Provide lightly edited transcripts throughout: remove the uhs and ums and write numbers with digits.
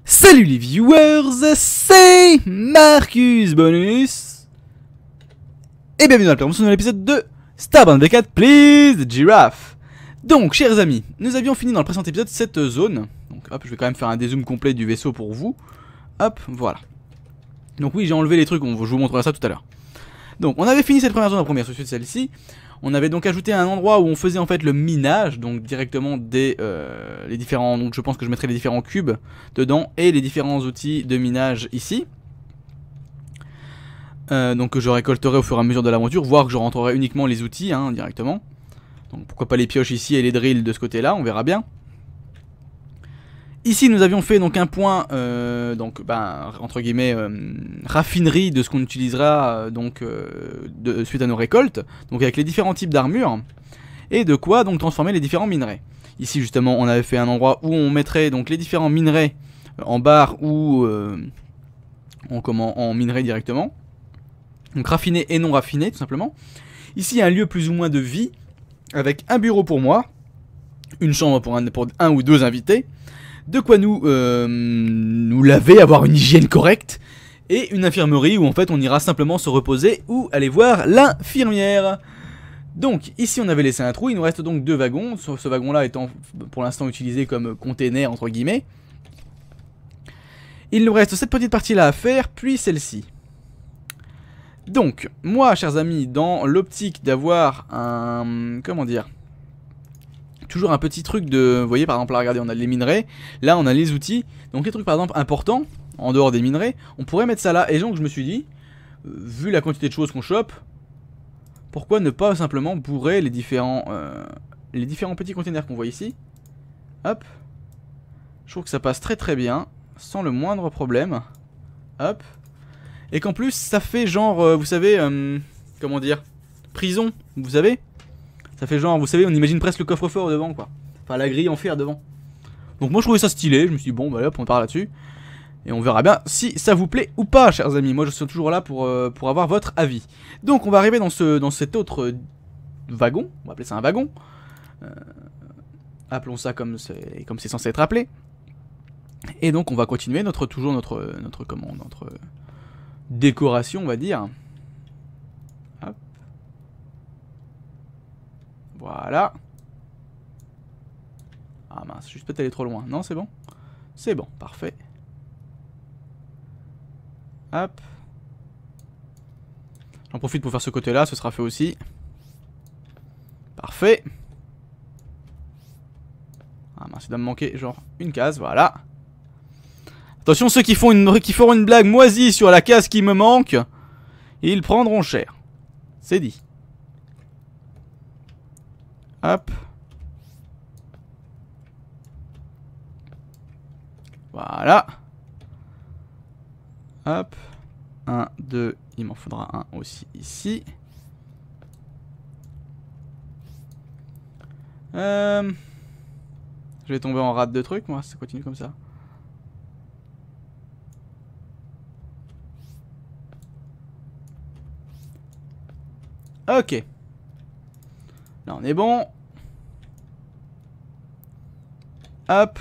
Salut les viewers, c'est Marcus Bonus et bienvenue dans la promotion de l'épisode de Starbound V4 Please Giraffe. Donc chers amis, nous avions fini dans le précédent épisode cette zone. Donc hop, je vais quand même faire un dézoom complet du vaisseau pour vous. Hop, voilà. Donc oui, j'ai enlevé les trucs, je vous montrerai ça tout à l'heure. Donc on avait fini cette première zone en première, suite de celle-ci. On avait donc ajouté un endroit où on faisait en fait le minage, donc directement des les différents, donc je pense que je mettrai les différents cubes dedans et les différents outils de minage ici. Donc que je récolterai au fur et à mesure de l'aventure, voire que je rentrerai uniquement les outils directement. Donc pourquoi pas les pioches ici et les drills de ce côté-là, on verra bien. Ici nous avions fait donc un point, entre guillemets, raffinerie de ce qu'on utilisera suite à nos récoltes, donc avec les différents types d'armures, et de quoi donc transformer les différents minerais. Ici justement on avait fait un endroit où on mettrait donc les différents minerais en barre ou en minerais directement, donc raffinés et non raffinés tout simplement. Ici il y a un lieu plus ou moins de vie, avec un bureau pour moi, une chambre pour un ou deux invités, de quoi nous laver, avoir une hygiène correcte, et une infirmerie où en fait on ira simplement se reposer ou aller voir l'infirmière. Donc ici on avait laissé un trou, il nous reste donc deux wagons, ce wagon là étant pour l'instant utilisé comme container entre guillemets. Il nous reste cette petite partie là à faire, puis celle-ci. Donc moi chers amis, dans l'optique d'avoir un... comment dire, toujours un petit truc de... Vous voyez par exemple là regardez, on a les minerais, là on a les outils. Donc les trucs par exemple importants, en dehors des minerais, on pourrait mettre ça là. Et donc je me suis dit, vu la quantité de choses qu'on chope, pourquoi ne pas simplement bourrer les différents petits containers qu'on voit ici. Hop. Je trouve que ça passe très très bien, sans le moindre problème. Hop. Et qu'en plus ça fait genre, vous savez, comment dire, prison, vous savez. Ça fait genre, vous savez, on imagine presque le coffre-fort devant, quoi. Enfin, la grille en fer devant. Donc moi, je trouvais ça stylé. Je me suis dit, bon, bah hop, on part là-dessus. Et on verra bien si ça vous plaît ou pas, chers amis. Moi, je suis toujours là pour avoir votre avis. Donc, on va arriver dans cet autre wagon. On va appeler ça un wagon. Appelons ça comme c'est censé être appelé. Et donc, on va continuer notre décoration, on va dire. Voilà. Ah mince, juste peut-être aller trop loin. Non, c'est bon? C'est bon, parfait. Hop. J'en profite pour faire ce côté-là, ce sera fait aussi. Parfait. Ah mince, il doit me manquer genre une case, voilà. Attention, ceux qui feront une blague moisie sur la case qui me manque, ils prendront cher. C'est dit. Hop. Voilà. Hop. 1, 2. Il m'en faudra un aussi ici. Je vais tomber en rate de trucs, moi, si ça continue comme ça. Ok. Là, on est bon. Hop.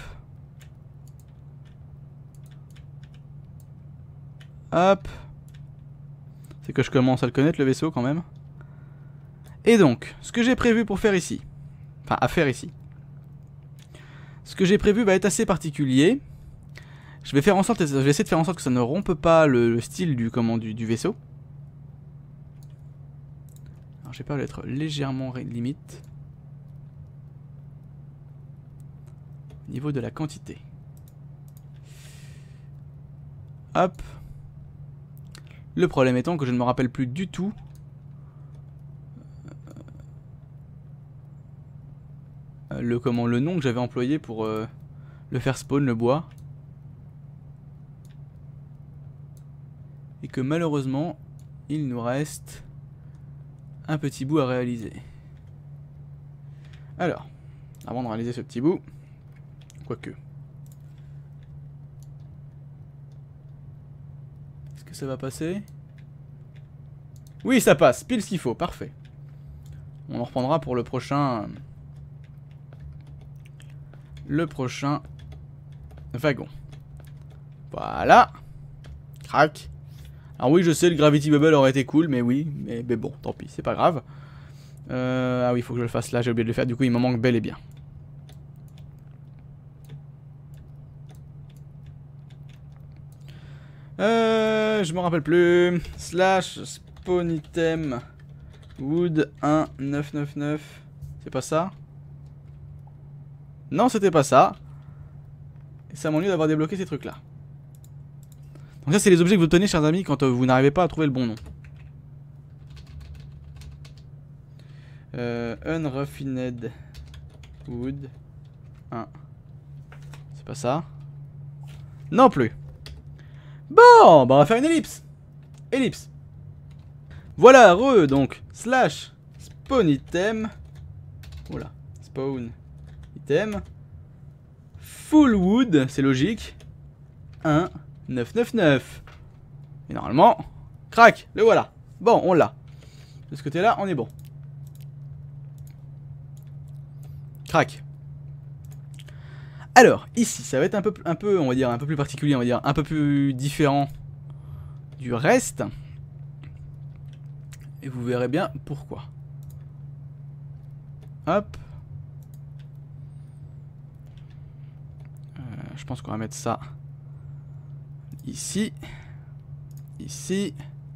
Hop. C'est que je commence à le connaître, le vaisseau, quand même. Et donc, ce que j'ai prévu pour faire ici. Enfin, à faire ici. Ce que j'ai prévu va être assez particulier. Je vais essayer de faire en sorte que ça ne rompe pas le style du vaisseau. Alors, j'ai peur d'être légèrement limite. Niveau de la quantité. Hop. Le problème étant que je ne me rappelle plus du tout le nom que j'avais employé pour le faire spawn, le bois. Et que malheureusement, il nous reste un petit bout à réaliser. Alors, avant de réaliser ce petit bout, quoique. Est-ce que ça va passer? Oui, ça passe, pile ce qu'il faut, parfait. On en reprendra pour le prochain wagon. Voilà. Crac. Alors oui, je sais, le Gravity Bubble aurait été cool, mais oui. Mais bon, tant pis, c'est pas grave. Ah oui, il faut que je le fasse là, j'ai oublié de le faire. Du coup, il m'en manque bel et bien. Je me rappelle plus. Slash spawn item wood 1999. C'est pas ça? Non, c'était pas ça. Et c'est à mon lieu d'avoir débloqué ces trucs là. Donc ça c'est les objets que vous obtenez chers amis quand vous n'arrivez pas à trouver le bon nom. Unrefined wood 1. C'est pas ça? Non plus. Bon, bah on va faire une ellipse. Ellipse. Voilà, donc slash spawn item. Oula, spawn item. Full wood, c'est logique. 1, 999. Et normalement, crac, le voilà. Bon, on l'a. De ce côté-là, on est bon. Crac. Alors, ici, ça va être un peu, on va dire, un peu plus particulier, on va dire, un peu plus différent du reste. Et vous verrez bien pourquoi. Hop. Je pense qu'on va mettre ça ici. Ici.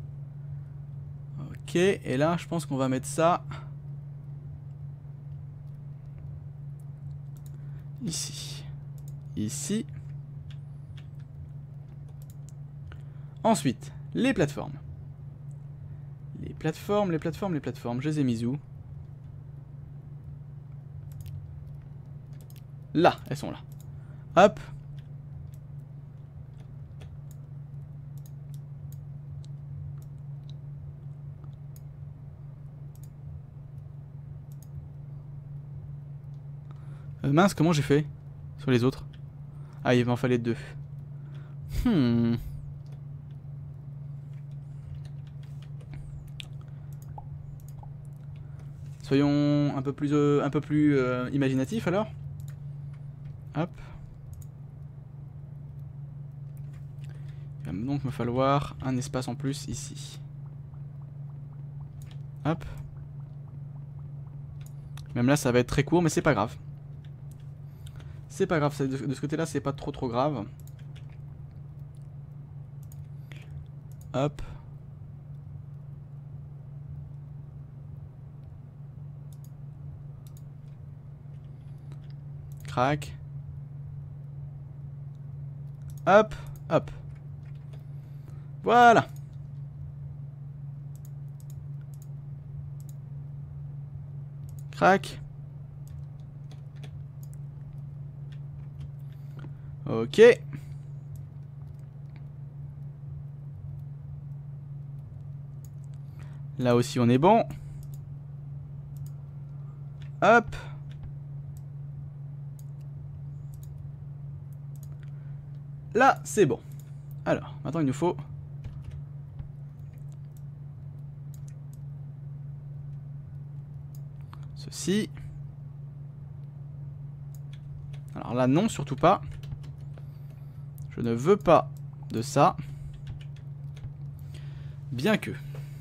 Ok, et là, je pense qu'on va mettre ça ici. Ici. Ensuite, les plateformes. Les plateformes, je les ai mises où? Là, elles sont là. Hop. Mince, comment j'ai fait sur les autres? Ah, il m'en fallait 2. Soyons un peu plus imaginatifs alors. Hop. Il va donc me falloir un espace en plus ici. Hop. Même là, ça va être très court, mais c'est pas grave. C'est pas grave, de ce côté-là, c'est pas trop grave. Hop. Crac. Hop, hop. Voilà. Crac. Ok. Là aussi on est bon. Hop. Là c'est bon. Alors, maintenant il nous faut ceci. Alors là non, surtout pas. Je ne veux pas de ça. Bien que.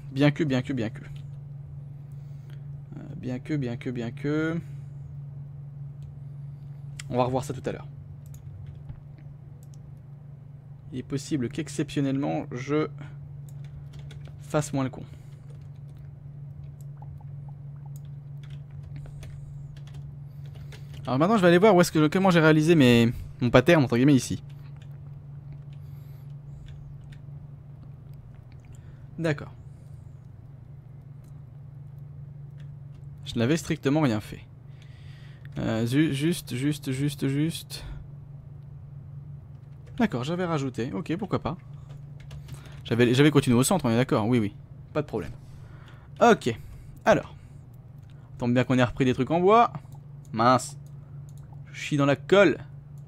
On va revoir ça tout à l'heure. Il est possible qu'exceptionnellement je fasse moins le con. Alors maintenant je vais aller voir où est-ce que comment j'ai réalisé mon pattern entre guillemets ici. D'accord. Je n'avais strictement rien fait. Juste. D'accord, j'avais rajouté. Ok, pourquoi pas. J'avais continué au centre, on est d'accord. Oui. Pas de problème. Ok. Alors. Tombe bien qu'on ait repris des trucs en bois. Mince. Je chie dans la colle.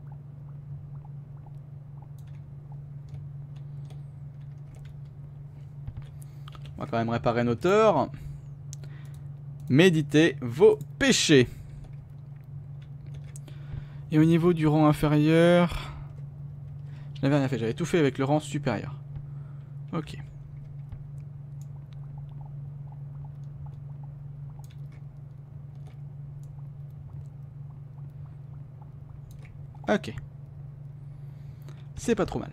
On va quand même réparer nos torts. Méditez vos péchés. Et au niveau du rang inférieur, Je n'avais rien fait, j'avais tout fait avec le rang supérieur. Ok. Ok. C'est pas trop mal.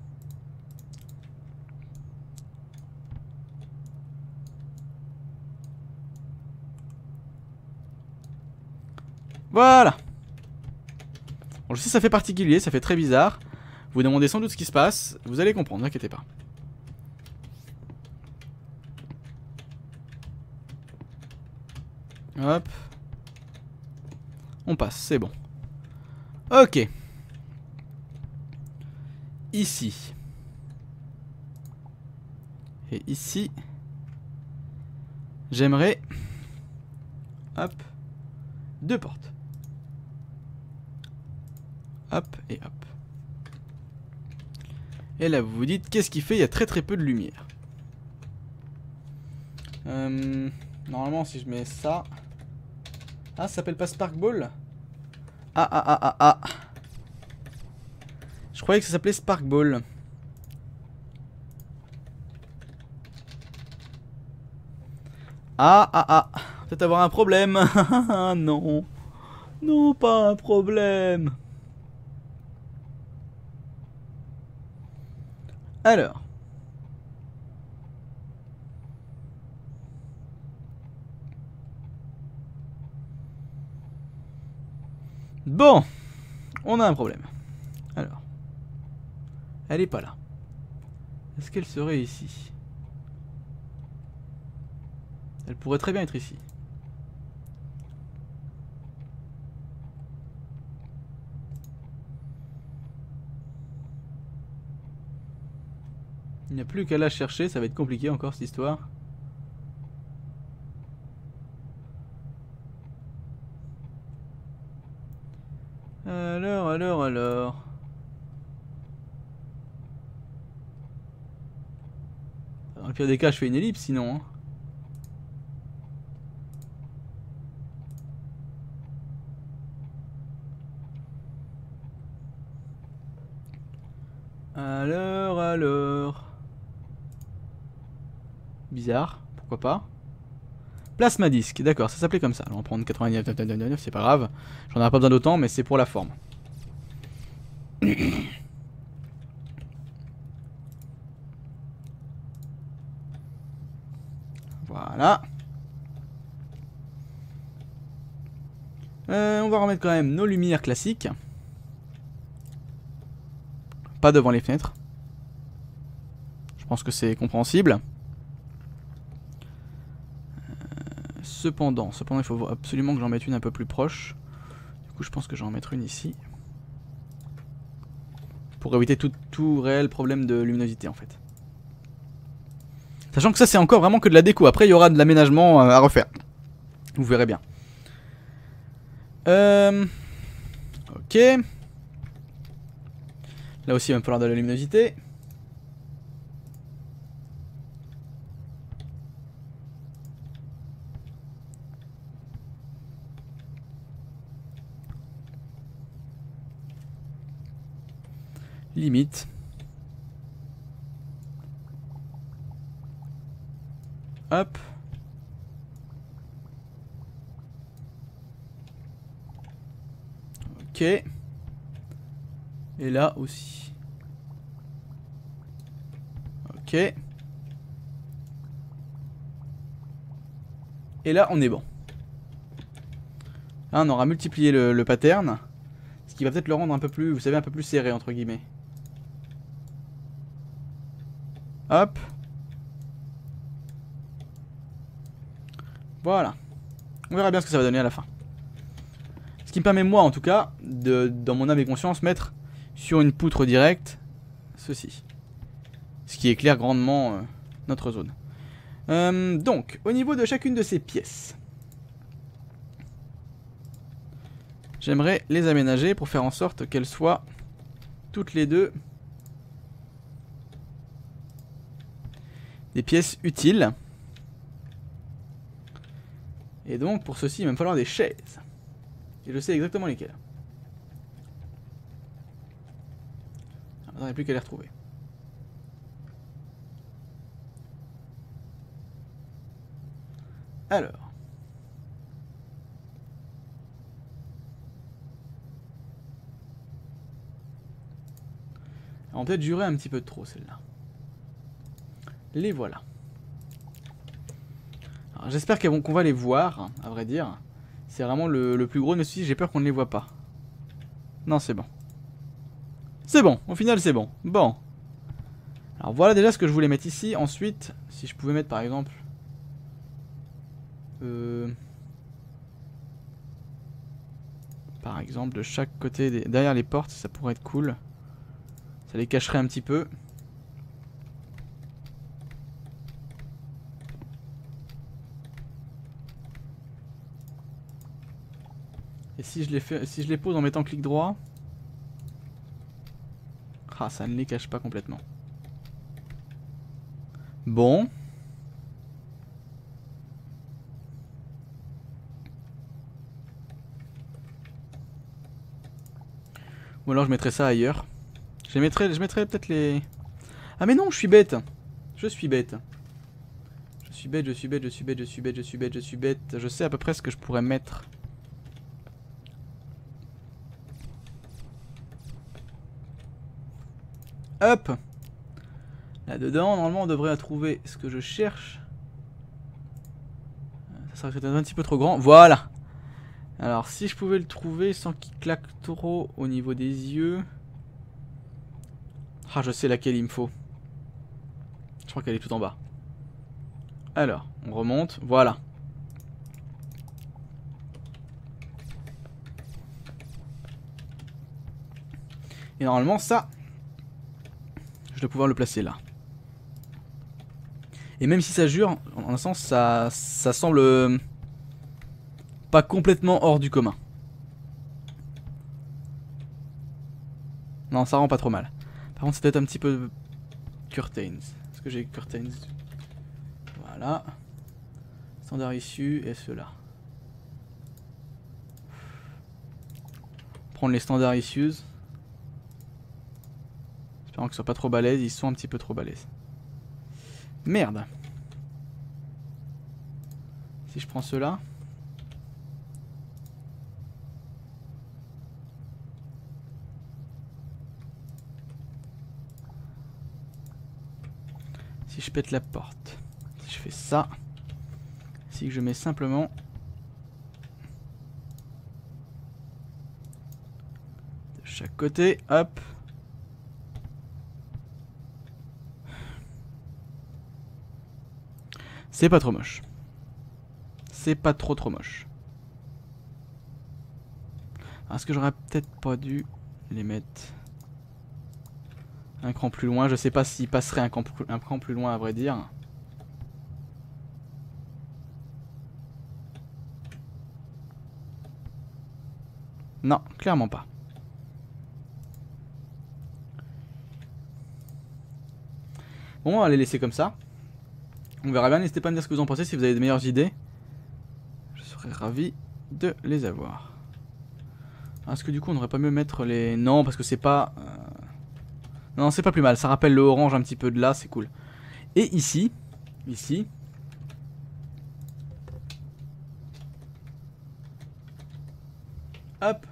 Voilà. Bon, je sais, ça fait particulier, ça fait très bizarre. Vous vous demandez sans doute ce qui se passe. Vous allez comprendre, n'inquiétez pas. Hop. On passe, c'est bon. Ok. Ici. Et ici. J'aimerais... Hop. 2 portes. Hop et hop. Et là, vous vous dites, qu'est-ce qu'il fait? Il y a très peu de lumière. Normalement, si je mets ça... Ah, ça s'appelle pas Sparkball? Ah. Je croyais que ça s'appelait Sparkball. Ah. Peut-être avoir un problème. Non. Non, pas un problème. Alors. Bon. On a un problème. Alors. Elle est pas là. Est-ce qu'elle serait ici? Elle pourrait très bien être ici. Il n'y a plus qu'à la chercher, ça va être compliqué encore cette histoire. Alors. Dans le pire des cas, je fais une ellipse sinon. Hein. Alors. Bizarre, pourquoi pas. Plasma disque, d'accord, ça s'appelait comme ça. Alors on va prendre 99, c'est pas grave. J'en aurai pas besoin d'autant, mais c'est pour la forme. Voilà. On va remettre quand même nos lumières classiques. Pas devant les fenêtres. Je pense que c'est compréhensible. Cependant, il faut absolument que j'en mette une un peu plus proche. Du coup, je pense que j'en mettre une ici. Pour éviter tout réel problème de luminosité en fait. Sachant que ça c'est encore vraiment que de la déco. Après il y aura de l'aménagement à refaire. Vous verrez bien. Ok. Là aussi il va me falloir de la luminosité. Limite. Hop. Ok. Et là aussi. Ok. Et là on est bon. Là on aura multiplié le pattern. Ce qui va peut-être le rendre un peu plus, vous savez, un peu plus serré entre guillemets. Hop. Voilà. On verra bien ce que ça va donner à la fin. Ce qui me permet moi en tout cas de, dans mon âme et conscience, mettre sur une poutre directe ceci. Ce qui éclaire grandement notre zone. Donc, au niveau de chacune de ces pièces, j'aimerais les aménager pour faire en sorte qu'elles soient toutes les deux des pièces utiles. Et donc pour ceci il va me falloir des chaises. Et je sais exactement lesquelles. On n'aurait plus qu'à les retrouver. Alors. On va peut-être durer un petit peu trop celle-là. Les voilà. J'espère qu'on va les voir, à vrai dire. C'est vraiment le plus gros, mais si j'ai peur qu'on ne les voit pas. Non, c'est bon. C'est bon, au final c'est bon. Bon. Alors voilà déjà ce que je voulais mettre ici. Ensuite, si je pouvais mettre par exemple... Par exemple de chaque côté, derrière les portes, ça pourrait être cool. Ça les cacherait un petit peu. Et si je les pose en mettant clic droit... Ah, ça ne les cache pas complètement. Bon. Ou alors je mettrais ça ailleurs. Je mettrais peut-être les... Ah mais non, je suis bête. Je suis bête. Je suis bête, je suis bête, je suis bête, je suis bête, je suis bête, je suis bête. Je sais à peu près ce que je pourrais mettre. Hop. Là-dedans, normalement, on devrait trouver ce que je cherche. Ça serait peut-être un petit peu trop grand. Voilà. Alors, si je pouvais le trouver sans qu'il claque trop au niveau des yeux... Ah, je sais laquelle il me faut. Je crois qu'elle est tout en bas. Alors, on remonte. Voilà. Et normalement, ça... Je dois pouvoir le placer là. Et même si ça jure, en un sens, ça semble... pas complètement hors du commun. Non, ça rend pas trop mal. Par contre, c'est peut-être un petit peu... Curtains. Est-ce que j'ai curtains? Voilà. Standard issue et ceux-là. Prendre les standards issues. Espérons qu'ils soient pas trop balèzes. Ils sont un petit peu trop balèzes. Merde. Si je prends ceux-là. Si je pète la porte. Si je fais ça. Si je mets simplement... de chaque côté. Hop. C'est pas trop moche. C'est pas trop moche. Est-ce que j'aurais peut-être pas dû les mettre un cran plus loin? Je sais pas s'ils passeraient un cran plus loin à vrai dire. Non, clairement pas. Bon, on va les laisser comme ça. On verra bien, n'hésitez pas à me dire ce que vous en pensez si vous avez de meilleures idées. Je serais ravi de les avoir. Est-ce que du coup on n'aurait pas mieux mettre les... Non, parce que c'est pas... Non, c'est pas plus mal, ça rappelle le orange un petit peu de là, c'est cool. Et ici... Ici... Hop.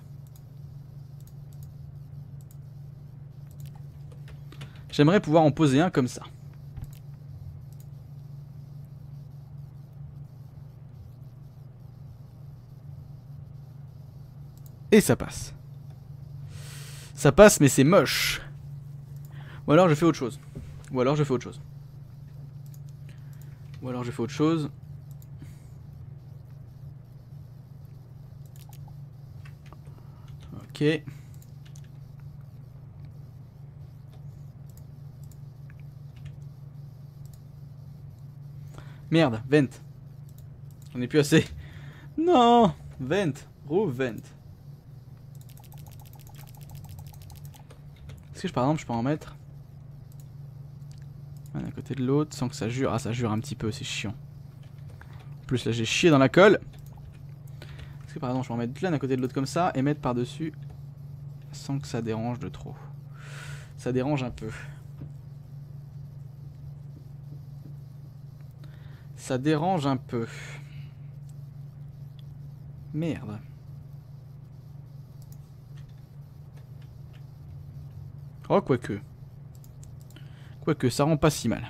J'aimerais pouvoir en poser un comme ça. Et ça passe. Ça passe mais c'est moche. Ou alors je fais autre chose. Ou alors je fais autre chose. Ou alors je fais autre chose. Ok. Merde, vent. On n'est plus assez. Non, vent. Roof vent. Est-ce que par exemple je peux en mettre un à côté de l'autre sans que ça jure? Ah, ça jure un petit peu, c'est chiant. En plus là j'ai chié dans la colle. Est-ce que par exemple je peux en mettre l'un à côté de l'autre comme ça et mettre par dessus sans que ça dérange de trop? Ça dérange un peu. Ça dérange un peu. Merde. Oh, quoique. Quoique, ça rend pas si mal.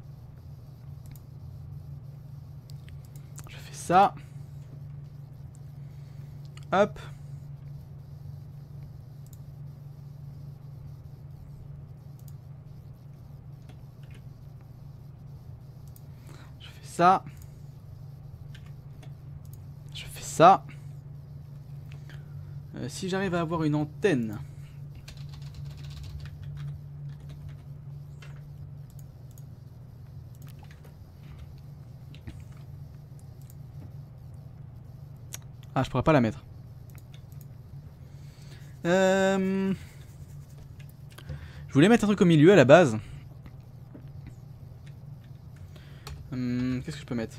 Je fais ça. Hop. Je fais ça. Je fais ça. Si j'arrive à avoir une antenne. Ah, je pourrais pas la mettre. Je voulais mettre un truc au milieu à la base. Qu'est-ce que je peux mettre?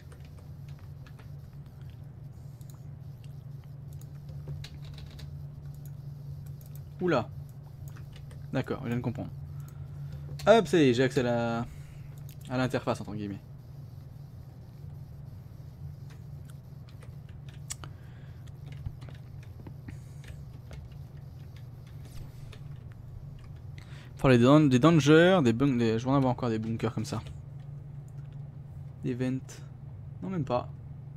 Oula. D'accord, je viens de comprendre. Hop, ça y est, j'ai accès à l'interface entre guillemets. Pour des dangers, je vais en avoir encore des bunkers comme ça. Des vents. Non, même pas.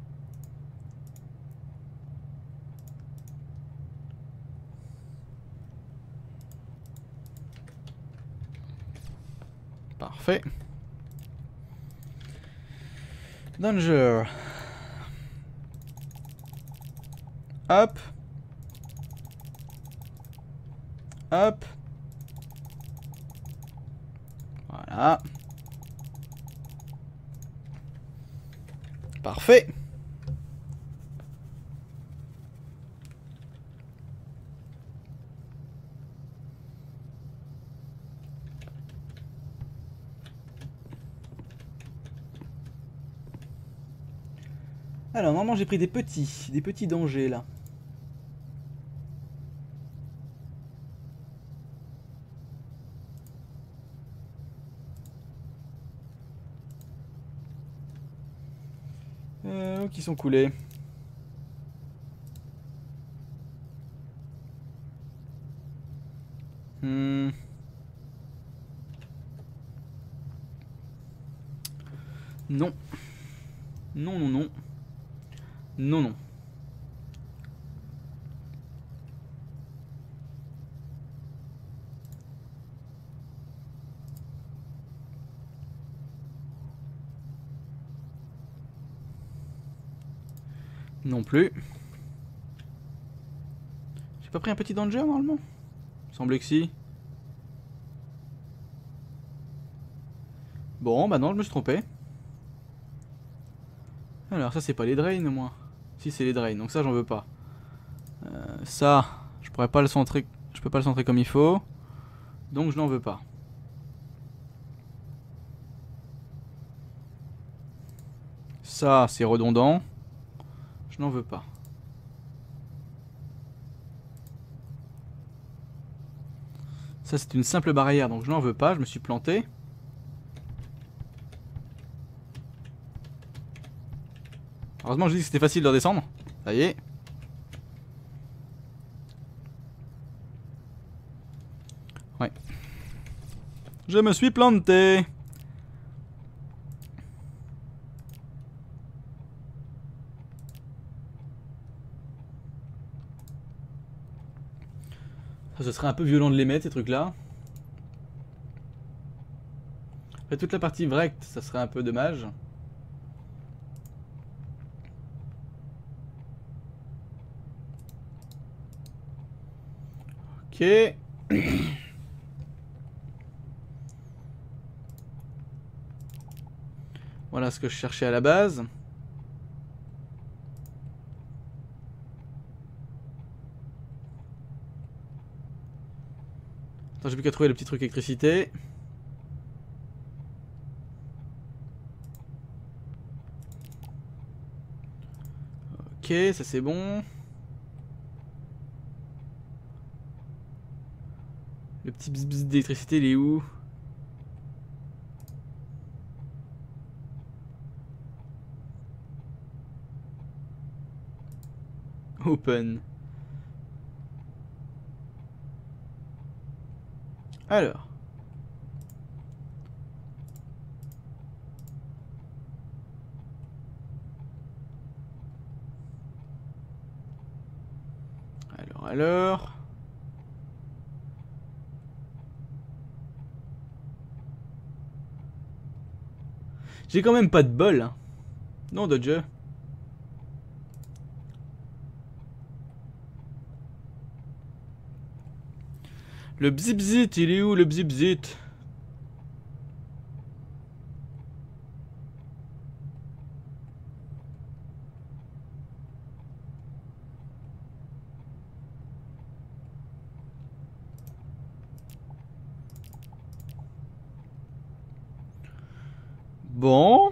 Parfait. Danger. Hop. Hop. Voilà. Parfait. Alors, normalement, j'ai pris des petits dangers là. Qui sont coulés. Non. Non, non, non. Non, non. Non plus. J'ai pas pris un petit danger normalement? Il semblait que si. Bon, bah non, je me suis trompé. Alors, ça, c'est pas les drains, au moins. Si, c'est les drains, donc ça, j'en veux pas. Ça, je pourrais pas le centrer. Je peux pas le centrer comme il faut. Donc, je n'en veux pas. Ça, c'est redondant. Je n'en veux pas. Ça, c'est une simple barrière, donc je n'en veux pas. Je me suis planté. Heureusement, je dis que c'était facile de redescendre. Ça y est. Ouais. Je me suis planté. Ça, ce serait un peu violent de les mettre, ces trucs-là. Après, toute la partie recte, ça serait un peu dommage. Ok. Voilà ce que je cherchais à la base. Attends, j'ai plus qu'à trouver le petit truc électricité. Ok, ça c'est bon. Le petit bzz bzz d'électricité, il est où? Open. Alors. Alors. J'ai quand même pas de bol. Hein. Non, Dodge. Le bzibzit, il est où le bzibzit? Bon.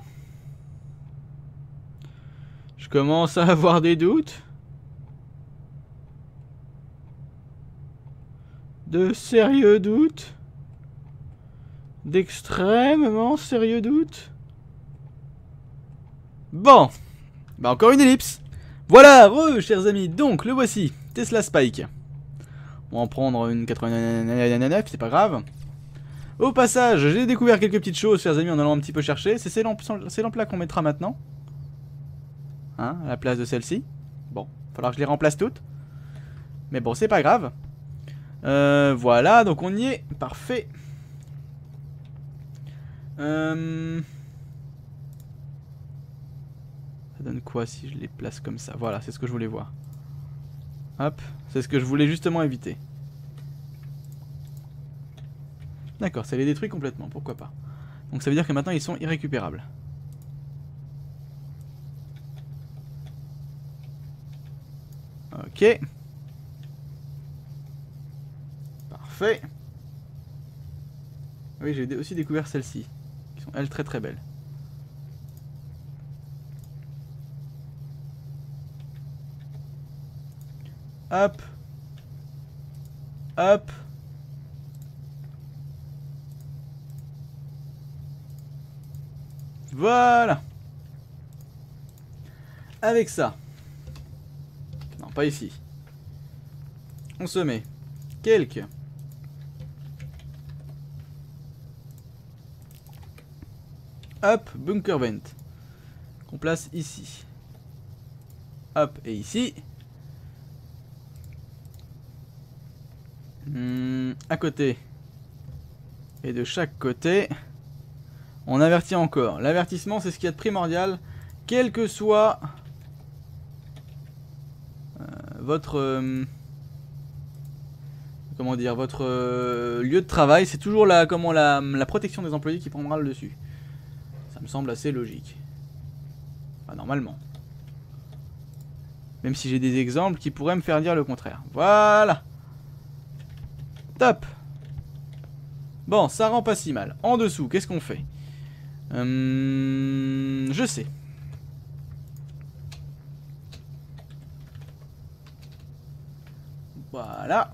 Je commence à avoir des doutes. De sérieux doutes. D'extrêmement sérieux doutes. Bon. Bah encore une ellipse. Voilà, chers amis, donc le voici. Tesla Spike. On va en prendre une 89, c'est pas grave. Au passage, j'ai découvert quelques petites choses, chers amis, en allant un petit peu chercher. C'est ces lampes-là qu'on mettra maintenant. Hein, à la place de celle-ci. Bon, il va falloir que je les remplace toutes. Mais bon, c'est pas grave. Voilà, donc on y est. Parfait. Ça donne quoi si je les place comme ça? Voilà, c'est ce que je voulais voir. Hop, c'est ce que je voulais justement éviter. D'accord, ça les détruit complètement, pourquoi pas. Donc ça veut dire que maintenant ils sont irrécupérables. Ok. Parfait. Oui, j'ai aussi découvert celles-ci, qui sont elles très très belles. Hop. Hop. Voilà. Avec ça. Non, pas ici. On se met quelques. Hop, bunker vent. Qu'on place ici. Hop, et ici. À côté. Et de chaque côté. On avertit encore. L'avertissement, c'est ce qu'il y a de primordial. Quel que soit votre... comment dire, votre lieu de travail, c'est toujours la protection des employés qui prendra le dessus. Ça me semble assez logique. Enfin, normalement. Même si j'ai des exemples qui pourraient me faire dire le contraire. Voilà. Top. Bon, ça rend pas si mal. En dessous, qu'est-ce qu'on fait? Je sais. Voilà.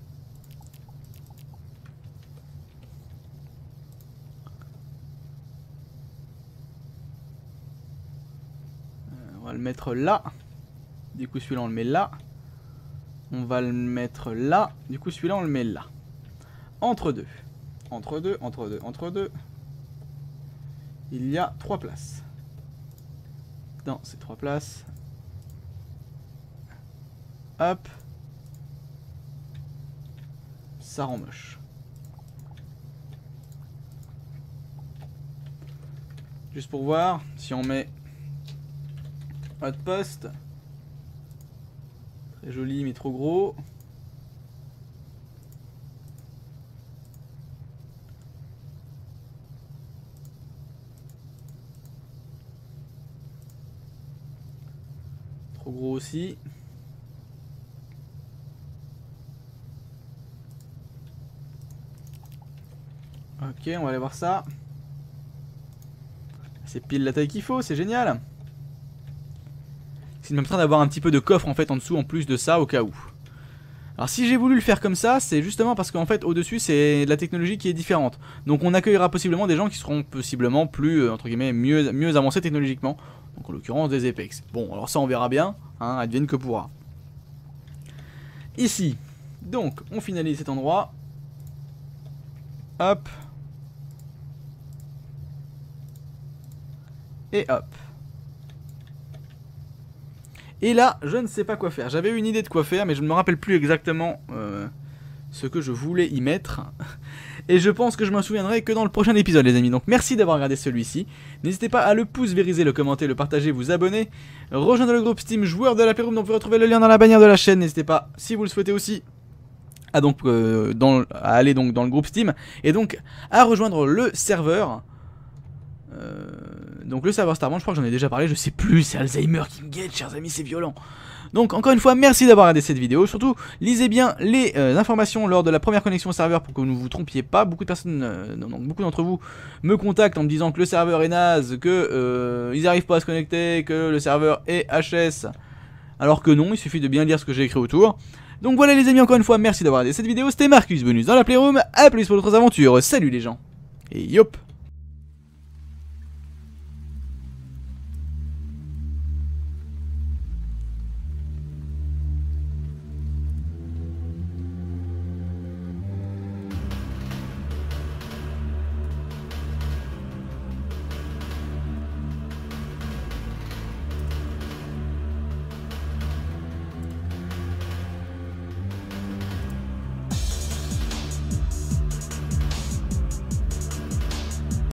On va le mettre là. Du coup, celui-là, on le met là. On va le mettre là. Du coup, celui-là, on le met là. Entre deux. Entre deux, entre deux, entre deux. Il y a 3 places. Dans ces 3 places. Hop. Ça rend moche. Juste pour voir, si on met Outpost. Très joli mais trop gros. Trop gros aussi. Ok, on va aller voir ça. C'est pile la taille qu'il faut, c'est génial. C'est même train d'avoir un petit peu de coffre en fait en dessous en plus de ça au cas où. Alors si j'ai voulu le faire comme ça, c'est justement parce qu'en fait au-dessus c'est de la technologie qui est différente. Donc on accueillera possiblement des gens qui seront possiblement plus, entre guillemets, mieux avancés technologiquement. Donc en l'occurrence des Apex. Bon, alors ça on verra bien, hein, advienne que pourra. Ici, donc on finalise cet endroit. Hop. Et hop. Et là, je ne sais pas quoi faire. J'avais une idée de quoi faire, mais je ne me rappelle plus exactement ce que je voulais y mettre. Et je pense que je m'en souviendrai que dans le prochain épisode, les amis. Donc merci d'avoir regardé celui-ci. N'hésitez pas à le pouce vériser, le commenter, le partager, vous abonner. Rejoindre le groupe Steam joueur de la Playroom, dont vous retrouvez le lien dans la bannière de la chaîne. N'hésitez pas, si vous le souhaitez aussi, à, à aller donc dans le groupe Steam. Et donc à rejoindre le serveur. Donc le serveur Starman, je crois que j'en ai déjà parlé, je sais plus, c'est Alzheimer qui me guette, chers amis, c'est violent. Donc encore une fois, merci d'avoir regardé cette vidéo, surtout lisez bien les informations lors de la première connexion au serveur pour que vous ne vous trompiez pas. Beaucoup de personnes, beaucoup d'entre vous me contactent en me disant que le serveur est naze, que ils n'arrivent pas à se connecter, que le serveur est HS, alors que non, il suffit de bien lire ce que j'ai écrit autour. Donc voilà les amis, encore une fois, merci d'avoir regardé cette vidéo, c'était Marcus Bonus dans la Playroom, à plus pour d'autres aventures, salut les gens, et yop.